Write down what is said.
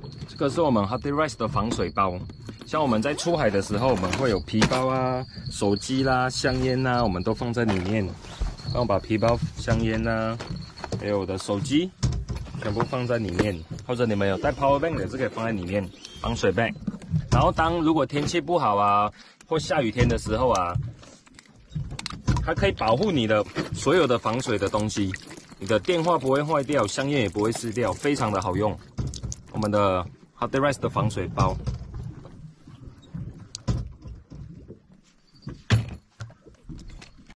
这个是我们 Hardirize 的防水包。像我们在出海的时候，我们会有皮包啊、手机啦、香烟啦，我们都放在里面。然后把皮包、香烟啦，还有我的手机，全部放在里面。或者你们有带 Power Bank 的，是可以放在里面防水 bag。然后如果天气不好啊，或下雨天的时候啊，它可以保护你的所有的防水的东西。你的电话不会坏掉，香烟也不会湿掉，非常的好用。我们的 Hardirize 的防水包。